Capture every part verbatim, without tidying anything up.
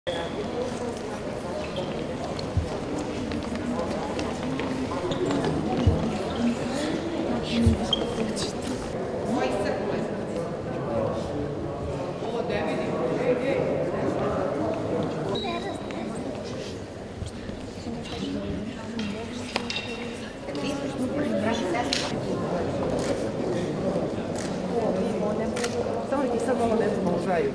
Samo ti sad malo ne znam užaju.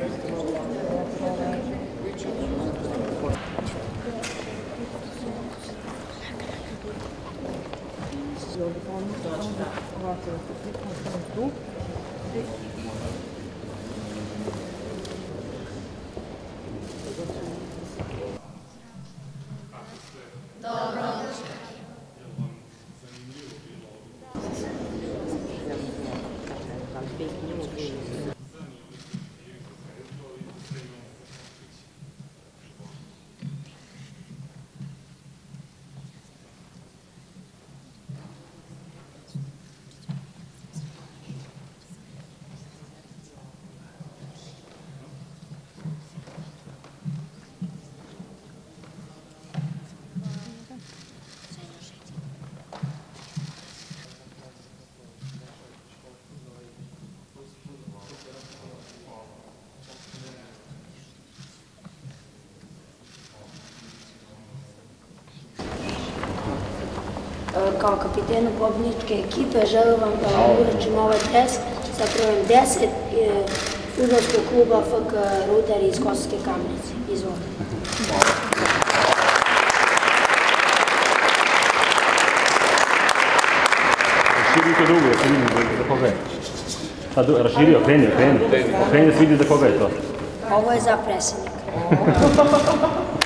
Kao kapitenu pobjedničke ekipe želim vam da vam uručim ovaj dres sa brojem deset fudbalskog kluba F K Rudar iz Kosovske Kamenice. Izvolite. Raširio drugo, da se vidi za koga je. Sad raširio, okreni, okreni. Okreni da se vidi za koga je to. Ovo je za predsjednika.